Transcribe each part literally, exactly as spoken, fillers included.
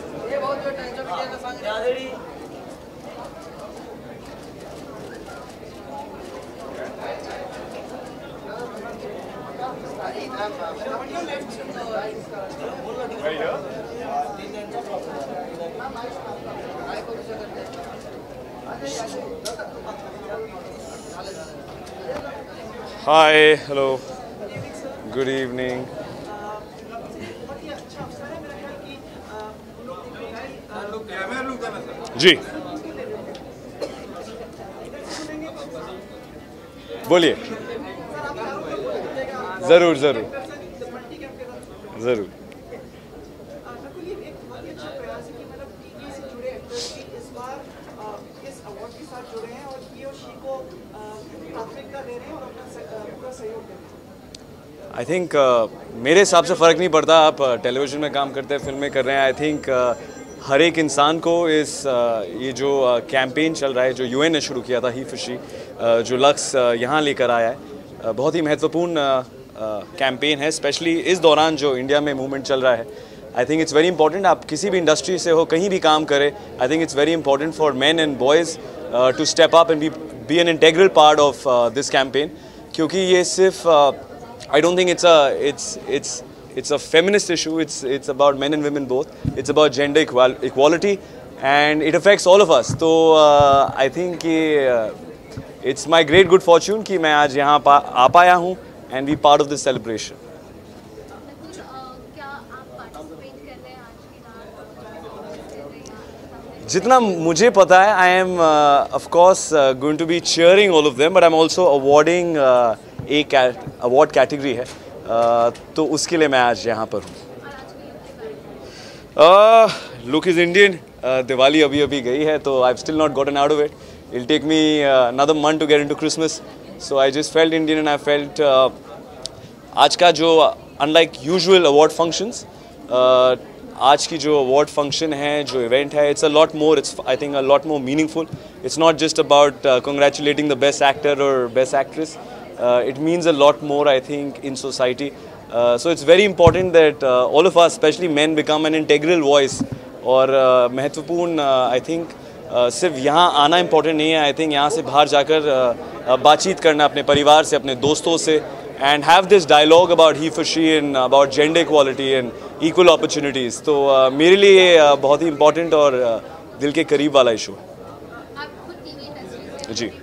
Hi, hello, good evening. जी बोलिए। ज़रूर ज़रूर ज़रूर। आई थिंक uh, मेरे हिसाब से फ़र्क नहीं पड़ता आप टेलीविज़न में काम करते हैं, फिल्म में कर रहे हैं। आई थिंक uh, हर एक इंसान को इस uh, ये जो कैंपेन uh, चल रहा है, जो यूएन ने शुरू किया था ही फॉर शी, uh, जो लक्ष्य uh, यहाँ लेकर आया है, uh, बहुत ही महत्वपूर्ण कैंपेन uh, uh, है। स्पेशली इस दौरान जो इंडिया में मूवमेंट चल रहा है, I think it's very important. आप किसी भी इंडस्ट्री से हो, कहीं भी काम करें, I think it's very important for man and boys to step up and be be an integral part of this campaign, क्योंकि ये सिर्फ I don't think it's a it's it's it's a feminist issue. It's it's about men and women both. It's about gender equal, equality, and it affects all of us. So uh, I think कि, uh, it's my great good fortune कि मैं आज यहाँ पा आ पाया हूँ and be part of this celebration. जितना मुझे पता है, I am uh, of course uh, going to be cheering all of them, but I'm also awarding uh, एक अवार्ड कैटेगरी है, uh, तो उसके लिए मैं आज यहाँ पर हूँ। Look is Indian. दिवाली अभी अभी गई है, तो I still not gotten out of it. It'll take me another month to get into Christmas, so I just felt Indian and I felt आज का जो अनलाइक यूजुअल अवार्ड फंक्शंस, आज की जो अवार्ड फंक्शन है, जो इवेंट है, it's a lot more, it's I think a lot more meaningful. It's not just about congratulating the best actor और best actress. Uh, it means a lot more, I think, in society. Uh, so it's very important that uh, all of us, especially men, become an integral voice. और uh, महत्वपूर्ण, uh, I think, uh, सिर्फ यहाँ आना important नहीं है. I think यहाँ से बाहर जाकर uh, बातचीत करना अपने परिवार से, अपने दोस्तों से, and have this dialogue about he for she and about gender equality and equal opportunities. तो uh, मेरे लिए uh, बहुत ही important और uh, दिल के करीब वाला इशू है. जी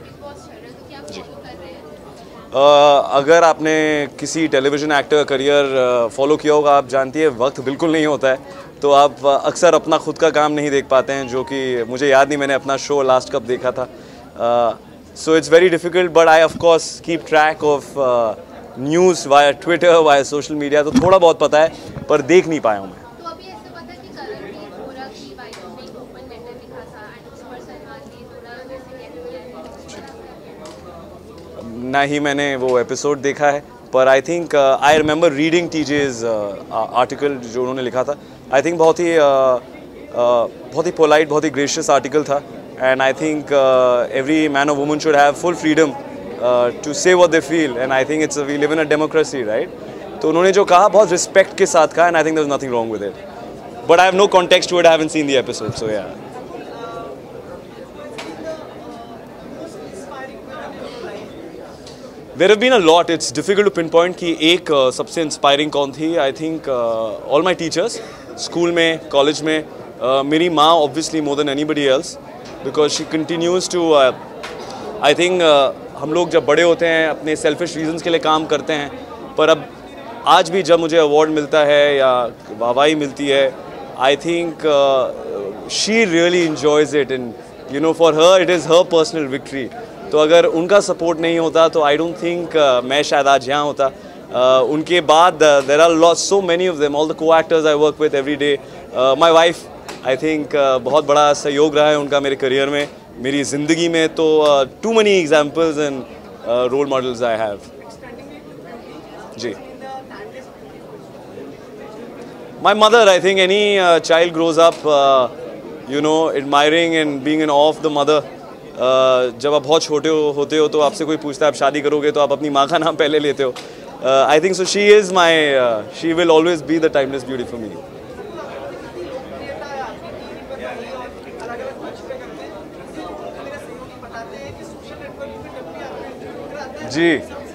Uh, अगर आपने किसी टेलीविज़न एक्टर का करियर फॉलो किया होगा, आप जानती है वक्त बिल्कुल नहीं होता है, तो आप uh, अक्सर अपना खुद का काम नहीं देख पाते हैं, जो कि मुझे याद नहीं मैंने अपना शो लास्ट कब देखा था. So it's very difficult, but I of course keep track of news via Twitter, via social media, तो थोड़ा बहुत पता है, पर देख नहीं पाया हूँ मैं. ना ही मैंने वो एपिसोड देखा है, पर I think I remember reading TJ's article जो उन्होंने लिखा था. आई थिंक बहुत ही uh, uh, बहुत ही पोलाइट, बहुत ही ग्रेशियस आर्टिकल था, and I think every man और woman should have full freedom to say what they feel, and I think it's we live in a democracy, right. तो उन्होंने जो कहा बहुत रिस्पेक्ट के साथ कहा, and I think there is nothing wrong with it, but I have no context to it, I haven't seen the episode, so yeah. There have been a lot. It's difficult to pinpoint कि एक uh, सबसे inspiring कौन थी. I think uh, all my teachers, school में, college में, uh, मेरी माँ obviously more than anybody else, because she continues to, uh, I think uh, हम लोग जब बड़े होते हैं अपने selfish reasons के लिए काम करते हैं, पर अब आज भी जब मुझे अवार्ड मिलता है या वाहवाही मिलती है, I think uh, she really enjoys it, and you know for her it is her personal victory. तो अगर उनका सपोर्ट नहीं होता तो आई डोंट थिंक मैं शायद आज यहाँ होता. uh, उनके बाद there are lot so many of them, all the co actors I work with every day. My wife, I think बहुत बड़ा सहयोग रहा है उनका मेरे करियर में, मेरी ज़िंदगी में. तो too many examples and role models I have. जी, my mother. I think any child grows up you know admiring and being an of the mother. Uh, जब आप बहुत छोटे हो होते हो तो आपसे कोई पूछता है आप शादी करोगे, तो आप अपनी माँ का नाम पहले लेते हो. I think so she is my, she will always be the timeless beauty for me. जी,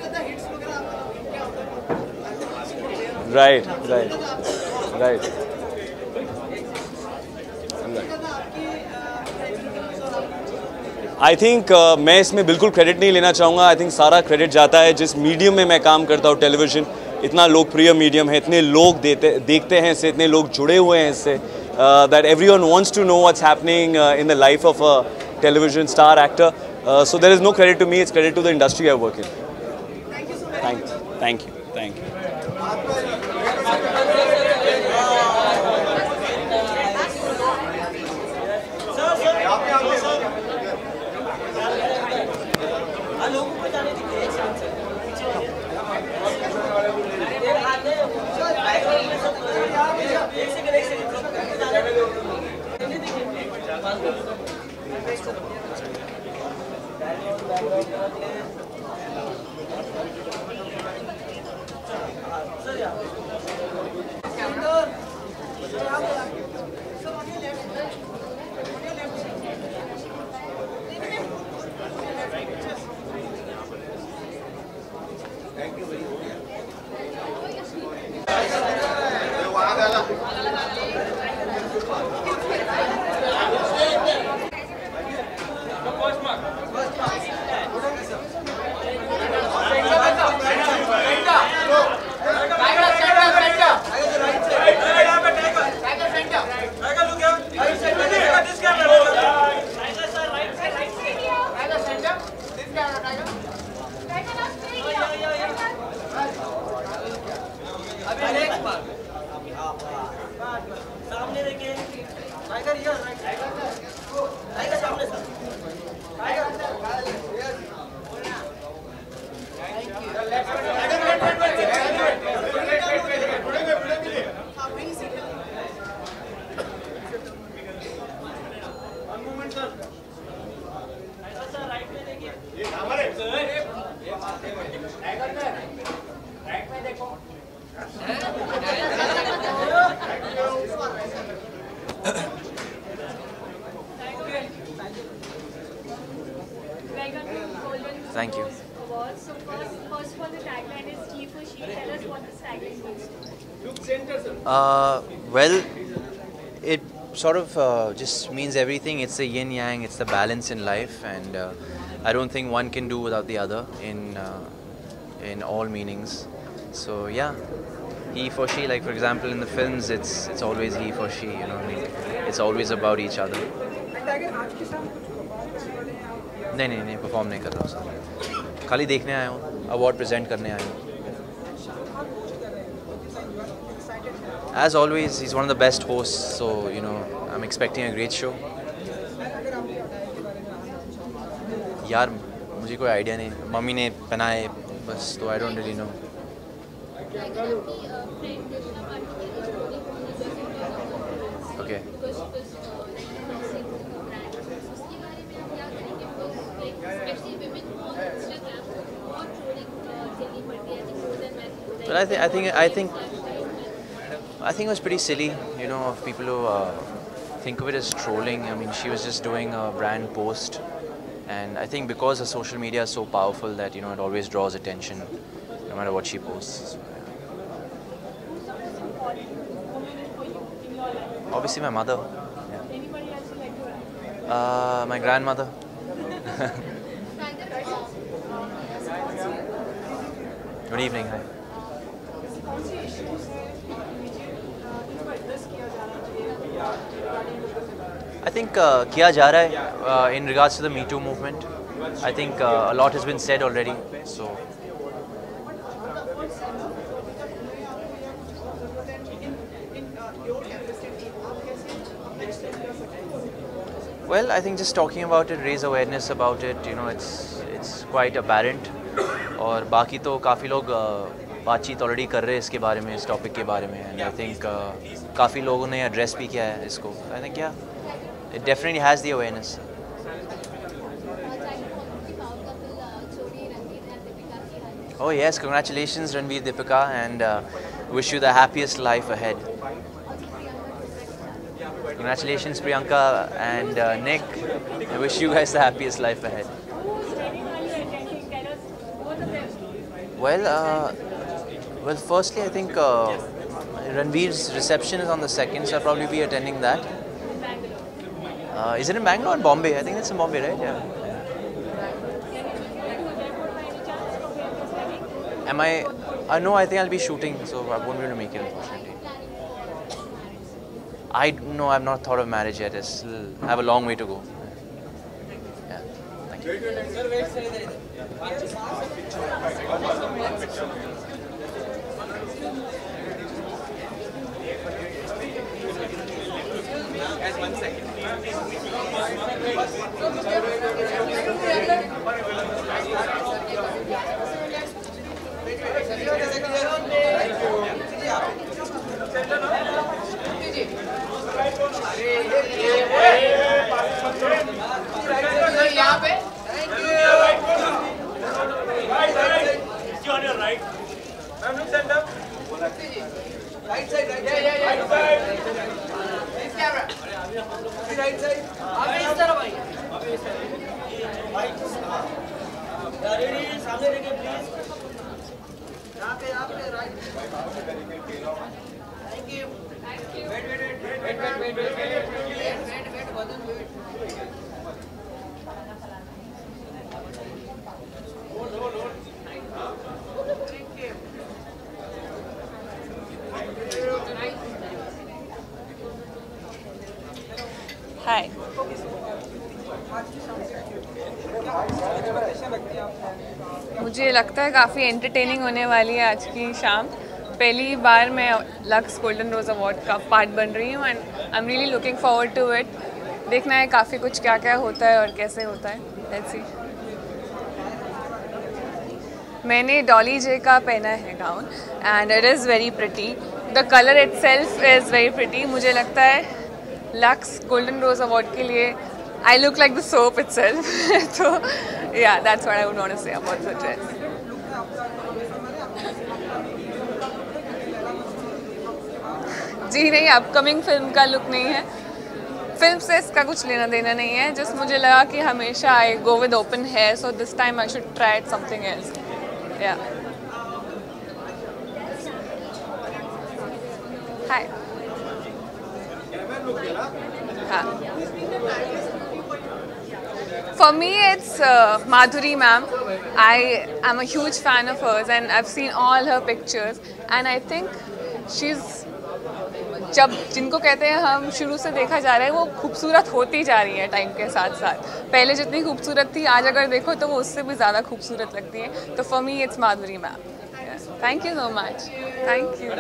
right right right I think uh, मैं इसमें बिल्कुल क्रेडिट नहीं लेना चाहूँगा. आई थिंक सारा क्रेडिट जाता है जिस मीडियम में मैं काम करता हूँ. टेलीविज़न इतना लोकप्रिय मीडियम है, इतने लोग देते देखते हैं इससे, इतने लोग जुड़े हुए हैं इससे, that everyone wants to know what's happening in the life of a television star actor. So there is no credit to me, it's credit to the industry I work in. Thank you thank you thank you. सामने देखिए tiger, ये tiger tiger सामने sir. Thank you. So first, first of all, the tagline is "He for She." Tell us what this tagline means. Uh, well, it sort of uh, just means everything. It's the yin yang. It's the balance in life, and uh, I don't think one can do without the other in uh, in all meanings. So yeah, he for she. Like for example, in the films, it's it's always he for she. You know, it's always about each other. नहीं नहीं नहीं perform नहीं कर रहा हूँ sir, खाली देखने आया हूँ, अवार्ड प्रेजेंट करने आया हूँ. As always, he's one of the best hosts, so you know I'm expecting a great show. यार मुझे कोई आइडिया नहीं, मम्मी ने पहनाए बस, तो I don't really know. Okay. Well, I think I think I think I think it was pretty silly, you know, of people who uh, think of it as trolling. I mean, she was just doing a brand post, and I think because the social media is so powerful that you know it always draws attention, no matter what she posts. So, yeah. Obviously, my mother. Yeah. Uh, my grandmother. Good evening. Hi. I think uh, किया जा रहा है uh, in regards to the Me Too movement. I think uh, a lot has been said already. So. Well, I think just talking about it, raise awareness about it. You know, it's it's quite apparent. और बाकी तो काफ़ी लोग बातचीत already कर रहे हैं इसके बारे में, इस टॉपिक के बारे में, एंड आई थिंक काफ़ी लोगों ने एड्रेस भी किया है इसको. I think yeah it definitely has the awareness. Oh yes, congratulations Ranveer, Deepika, and uh, wish you the happiest life ahead. Congratulations, Priyanka and uh, Nick. I wish you guys the happiest life ahead. Whose wedding are you attending? Tell us both of them. Well, uh, well, firstly, I think uh, Ranveer's reception is on the second, so I'll probably be attending that. In Bangalore. Uh, is it in Bangalore or Bombay? I think it's in Bombay, right? Yeah. Am I? Uh, no, I think I'll be shooting, so I won't be able to make it, unfortunately. I no, I've not thought of marriage yet. I still have a long way to go. Yeah. Thank you. Right side, right side. Yeah, yeah, yeah. Right side. This camera. Right side. अभी इस तरफ आइए. अभी इस तरफ. Right. Ready? सामने देखिए please. यहाँ पे यहाँ पे right. Thank you. Thank you. Wait, wait, wait, wait, wait, wait, wait, wait, wait, wait, wait, wait, Vadan, wait. Hold, hold, hold. Thank you. हाय मुझे लगता है काफ़ी एंटरटेनिंग होने वाली है आज की शाम. पहली बार मैं लक्स गोल्डन रोज़ अवार्ड का पार्ट बन रही हूँ and I am really looking forward to it. देखना है काफ़ी कुछ क्या क्या होता है और कैसे होता है. Let's see. मैंने डॉली जे का पहना है gown and it is very pretty. The colour itself is very pretty. मुझे लगता है लक्स गोल्डन रोज़ अवार्ड के लिए I look like the soap itself. तो yeah that's what I would want to say about the dress. जी नहीं, upcoming film का look नहीं है. फिल्म से इसका कुछ लेना देना नहीं है. जस्ट मुझे लगा कि हमेशा I go with open hair, so this time I should try something else. Yeah hi. For me, it's uh, Madhuri ma'am. I am a huge fan of hers and I've seen all her pictures and I think she's जब जिनको कहते हैं हम शुरू से देखा जा रहा है वो खूबसूरत होती जा रही है टाइम के साथ साथ. पहले जितनी खूबसूरत थी आज अगर देखो तो वो उससे भी ज़्यादा खूबसूरत लगती है. तो for me it's Madhuri ma'am. Thank you so much. Thank you.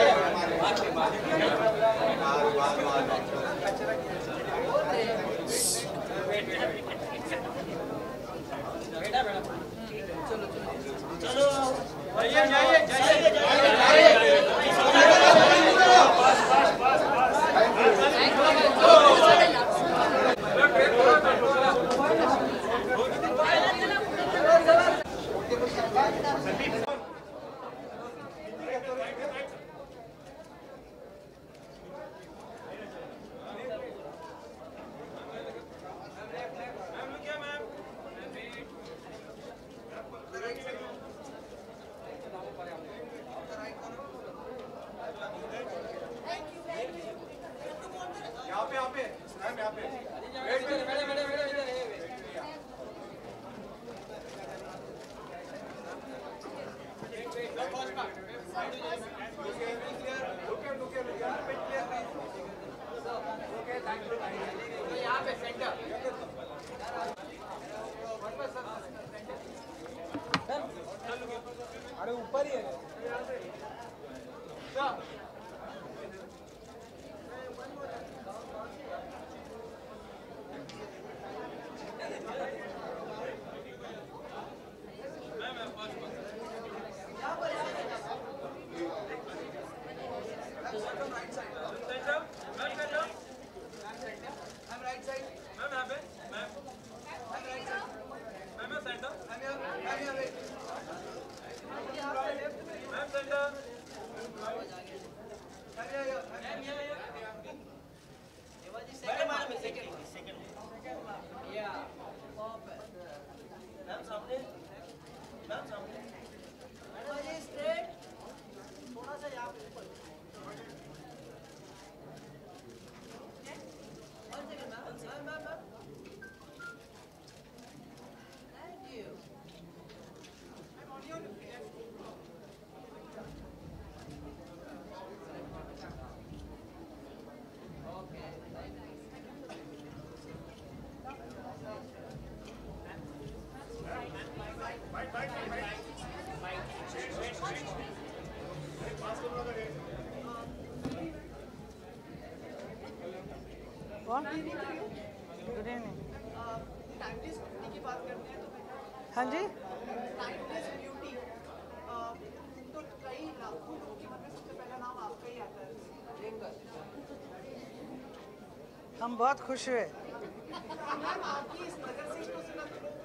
अरे ऊपर ही है. कौन? Good evening. टाइमलेस ब्यूटी की बात करते हैं तो हाँ जी, टाइमलेस ब्यूटी तो कई लाखों लोगों के मन में सबसे पहला नाम आपका ही आता है। हम बहुत खुश हुए। मैम आपकी इस नज़र से तो सिर्फ लोग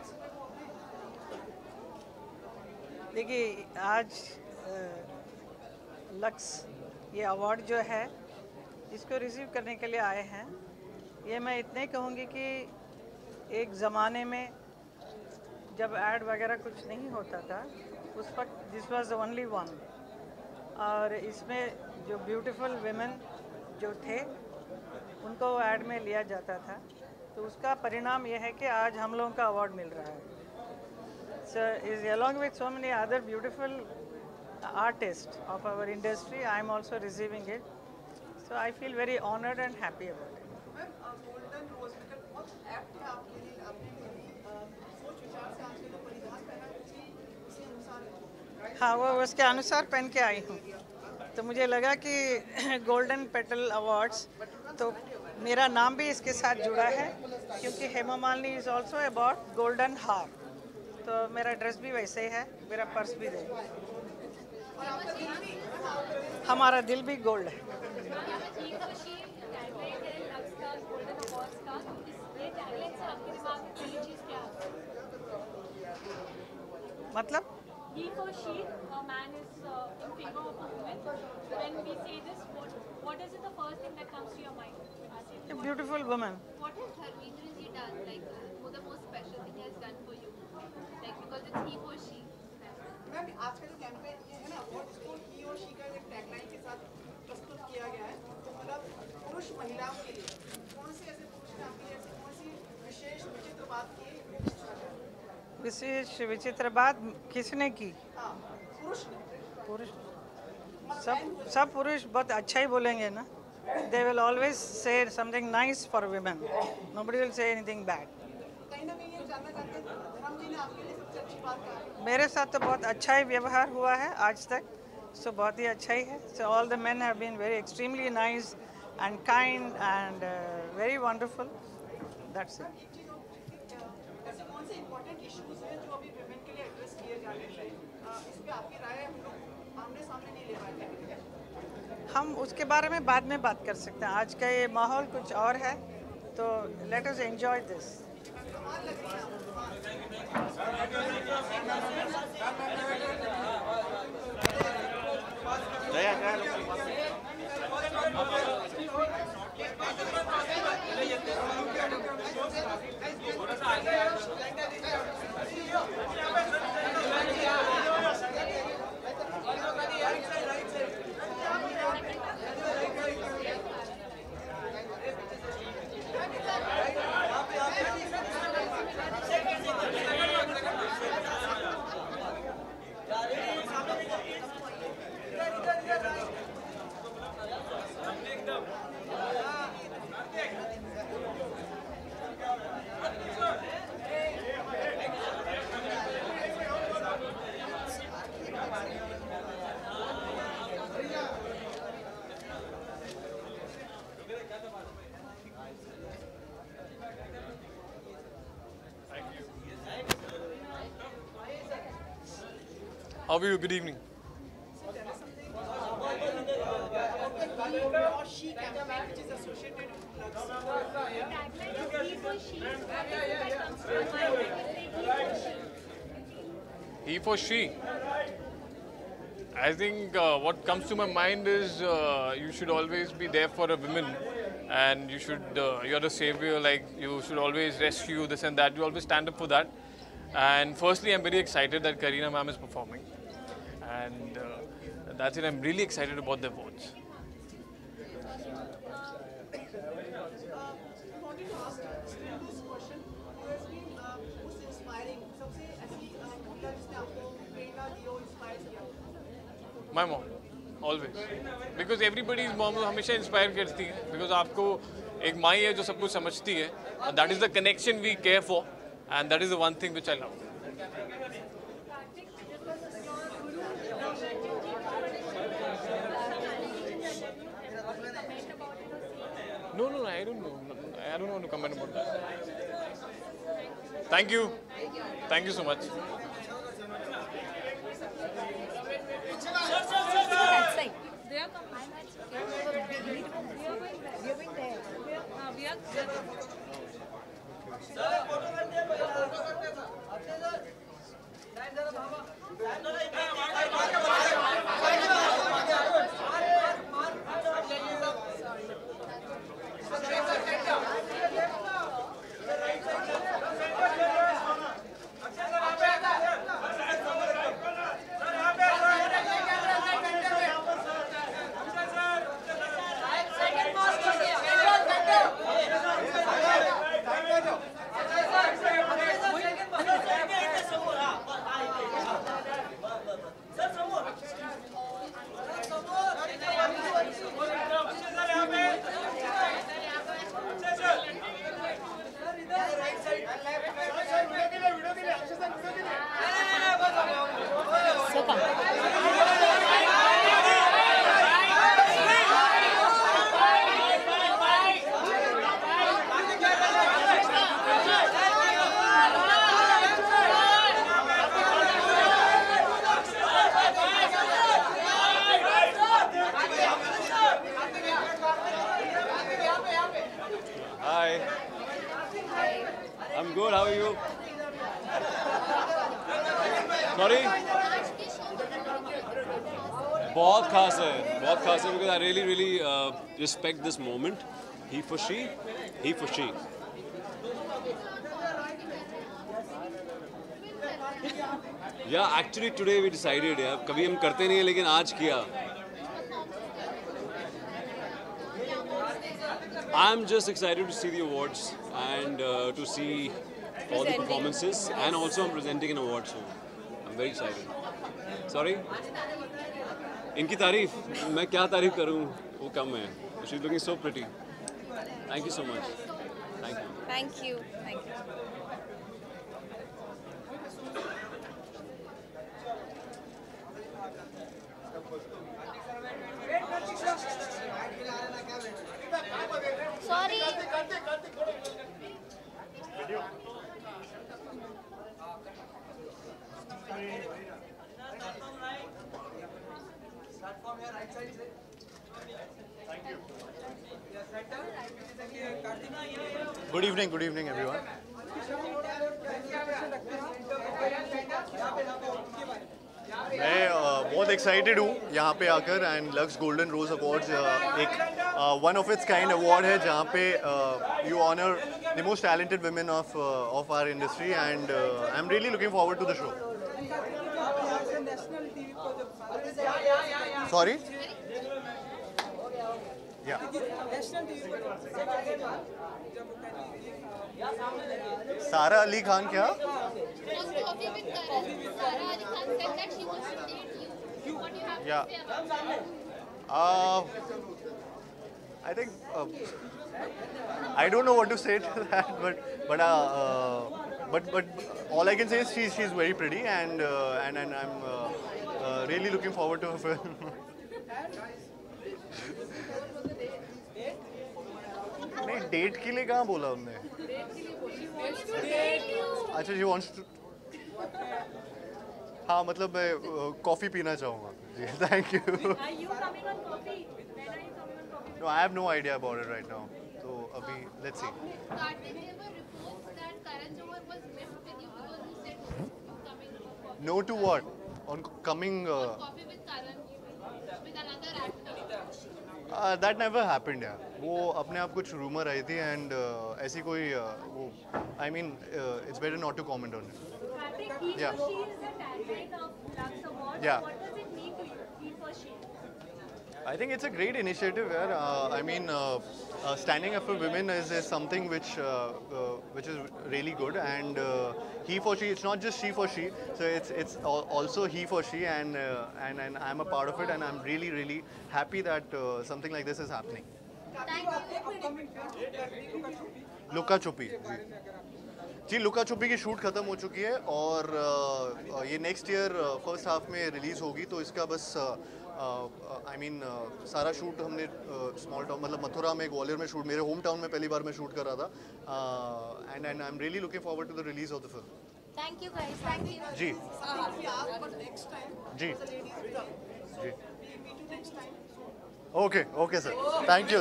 देखिए आज अ, लक्स ये अवार्ड जो है इसको रिसीव करने के लिए आए हैं। ये मैं इतने कहूँगी कि एक ज़माने में जब ऐड वगैरह कुछ नहीं होता था उस वक्त this was the only one, और इसमें जो ब्यूटीफुल वेमेन जो थे उनको ऐड में लिया जाता था, तो उसका परिणाम यह है कि आज हम लोगों का अवार्ड मिल रहा है। So is along with so many other beautiful artists of our industry, I am also receiving it. So I feel very honored and happy about it. Ma'am golden rose medal बहुत apt है आपके लिए। आपने सोच विचार से आज के जो परिधान पहना उसी उसी अनुसार हाँ, वो उसके अनुसार पहन के आई हूँ, तो मुझे लगा कि गोल्डन पेटल अवार्ड्स तो मेरा नाम भी इसके साथ जुड़ा है, क्योंकि Hema Malini is also about golden हार, तो मेरा ड्रेस भी वैसे ही है, मेरा पर्स भी दे, हमारा दिल भी गोल्ड है। मतलब He for she, a man is uh, in favor of a woman. When we say this, what, what is it the first thing that comes to your mind? a beautiful woman. What has Dharmendra ji done, like, uh, the most special thing he has done for you? Like, because it's he for she. Ma'am आज का जो campaign ये है ना award इसको ही और she का एक टैगलाइन के साथ प्रस्तुत किया गया है, मतलब पुरुष महिलाओं के लिए कौन से ऐसे पुरुष हैं आपके लिए, ऐसी कौन सी विशेष विचित्र बात की? विशेष विचित्र बात किसने की? हाँ पुरुष ने। पुरुष सब सब पुरुष बहुत अच्छा ही बोलेंगे ना। They will always say something nice for women. Nobody will say anything bad. कहीं ना कहीं ये जानना चाहते हैं धर्म जी ने आपके लिए सबसे अच्छी बात क्या है? मेरे साथ तो बहुत अच्छा ही व्यवहार हुआ है आज तक, सो बहुत ही अच्छा ही है। So all the men have been very extremely nice and kind and very wonderful, that's it. एक चीज़ और ऐसे कौन से इम्पोर्टेंट इश्यूज हैं जो अभी वुमेन के लिए एड्रेस किए जाने चाहिए? इस पे आपकी राय हम लोग आमने सामने नहीं ले पाए। हम उसके बारे में बाद में बात कर सकते हैं, आज का ये माहौल कुछ और है, तो let us enjoy this. How are you? Good evening. और she campaign which is associated with drugs. Tagline is he for she. What is it that comes to your mind when you say he for she? He for she. I think uh, what comes to my mind is uh, you should always be there for a woman, and you should uh, you're a savior. Like, you should always rescue this and that. You always stand up for that. And firstly, I'm very excited that Kareena ma'am is performing, and uh, that's it. I'm really excited about the awards. wanted to ask you this question. Who has been uh, most inspiring? सबसे ऐसी महिला जिसने आपको प्रेरणा दी हो, inspire किया? My mom, always. Because everybody's mom हमेशा inspire करती है. Because आपको एक माँ है जो सब कुछ समझती है. That is the connection we care for, and that is the one thing which I love. No, no, no. I don't know. I don't want to comment about that. Thank you. Thank you so much. They are coming. We are going there. Uh, we are. Hi. I'm good. How are you? Sorry? बहुत खास है, बहुत खास है because I really really uh, respect this moment. He for she, he for she. Yeah, actually today we decided यार कभी हम करते नहीं हैं लेकिन आज किया. I'm just excited to see the awards and uh, to see all the performances and also I'm presenting an award so I'm very excited. Sorry? इनकी तारीफ मैं क्या तारीफ करूं वो कम है. She's looking so pretty. Thank you so much. Thank you. Thank you. Thank you. Sorry. Good evening, good evening everyone. मैं uh, बहुत एक्साइटेड हूँ यहाँ पे आकर and Lux golden rose awards एक one of its kind award है जहाँ पे you honour the most talented women of of our industry and I am really looking forward to the show. Sorry या सारा अली खान क्या Yeah. Uh, I think uh, I don't know what to say to that, but but uh, uh, but but all I can say is she's she's very pretty and uh, and and I'm uh, uh, really looking forward to her film. नहीं date के लिए कहाँ बोला उन्होंने? अच्छा she wants to. हाँ मतलब मैं कॉफ़ी पीना चाहूँगा जी. Thank you. Are you coming on coffee? When are you coming on coffee? No, I have no idea about it right now. So अभी let's see. No to what? On coming. Uh, Coffee with Karan, with another actor. uh, that never happened यार. वो अपने आप कुछ rumor आई थी and uh, ऐसी कोई uh, वो I mean uh, it's better not to comment on it. Karthik, he Yeah. for she is the tagline of Lux Awards. Yeah. What does it mean to you? He for she. I think it's a great initiative. Where, uh, I mean, uh, uh, standing up for women is, is something which uh, uh, which is really good. And uh, he for she, it's not just she for she. So it's it's al- also he for she, and uh, and and I'm a part of it. And I'm really really happy that uh, something like this is happening. लुका छुपी जी लुका छुपी की shoot खत्म हो चुकी है और uh, ये next year first half में रिलीज होगी तो इसका बस आई मीन सारा शूट हमने स्मॉल टाउन मतलब मथुरा में ग्वालियर में शूट मेरे होम टाउन में पहली बार मैं शूट कर रहा था and and I am really looking forward to the release of the film. Thank you guys. Thank you. जी जी जी okay okay sir thank you.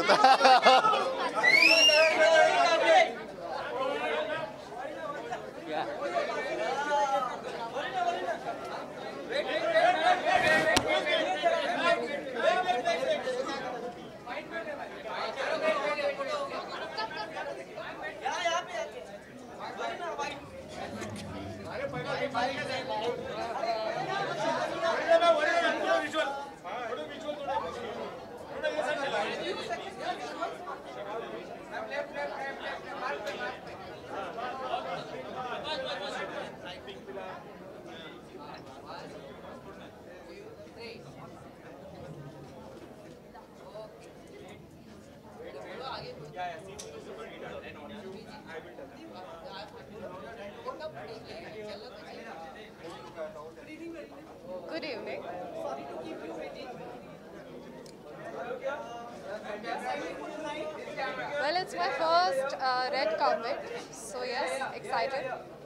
Good evening. Well, it's my first uh, red carpet, so yes, excited.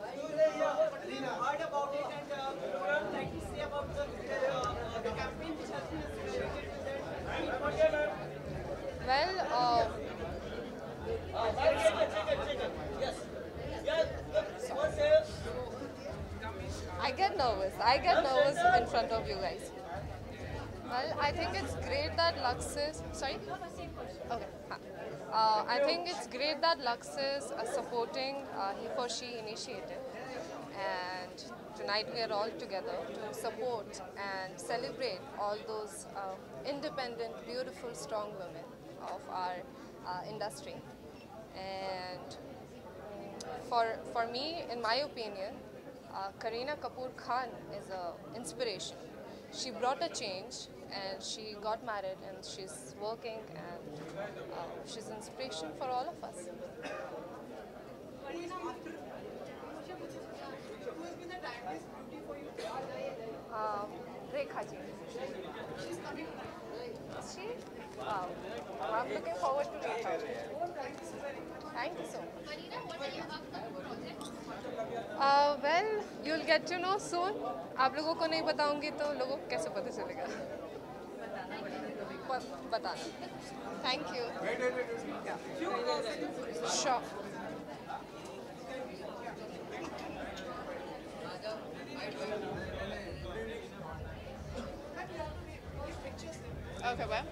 Heard about it and uh, what would you like to say about the, uh, the campaign which has been associated with that? Well, uh, I get nervous. I get nervous in front of you guys. Well, I think it's great that Lux is. Sorry? Okay. Uh, I think it's great that Lux is uh, supporting uh, He for She initiative. And tonight we are all together to support and celebrate all those uh, independent, beautiful, strong women of our uh, industry. And for, for me, in my opinion, uh, Kareena Kapoor Khan is an inspiration. She brought a change and she got married and she's working and uh, she's an inspiration for all of us. Um, Rekha ji. Is she? Wow. I'm looking forward to Rekha. Thank you so much. Uh, well, you'll get to know soon. आप लोगों को नहीं बताऊंगी तो लोगों को कैसे पता चलेगा? बताना. Thank you. Sure. Okay, well.